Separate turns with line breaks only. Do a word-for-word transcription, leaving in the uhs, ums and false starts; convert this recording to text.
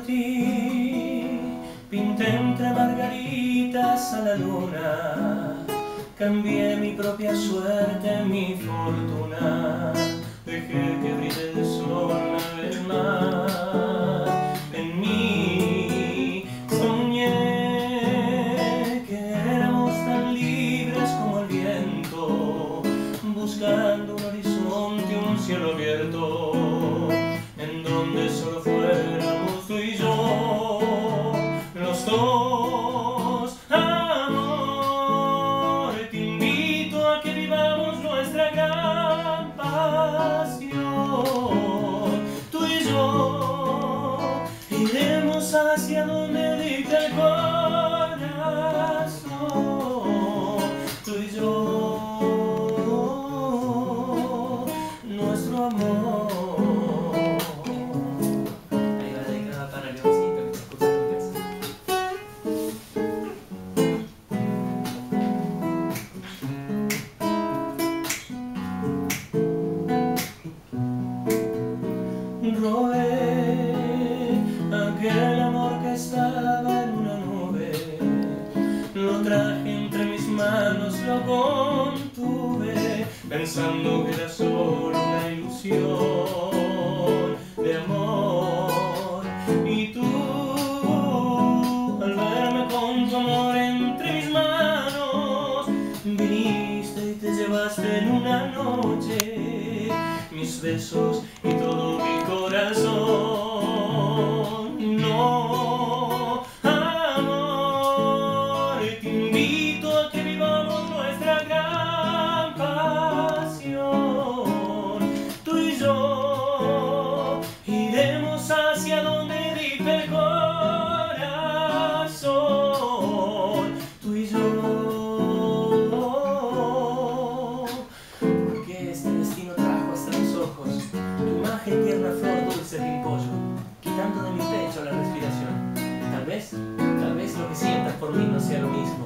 ti, pinté entre margaritas a la luna, cambié mi propia suerte, mi fortuna, dejé que brille el sol una vez más en mí. Soñé que éramos tan libres como el viento, buscando un horizonte, un cielo abierto, en donde solo fuéramos tú y yo, los dos. Amor, te invito a que vivamos nuestra gran pasión. Tú y yo iremos hacia donde dicta el corazón. Tú y yo, nuestro amor. Robé aquel amor que estaba en una nube, lo traje entre mis manos, lo contuve, pensando que era solo una ilusión de amor. Y tú, al verme con tu amor entre mis manos, viniste y te llevaste en una noche mis besos y todo mi corazón. No, amor, te invito a que vivamos nuestra gran pasión. Tú y yo iremos hacia donde dicta el corazón. Tú y yo, porque este destino trajo hasta mis ojos tu imagen, tierna flor dulce de pimpollo, quitando de mi pecho la respiración. Tal vez, tal vez lo que sientas por mí no sea lo mismo.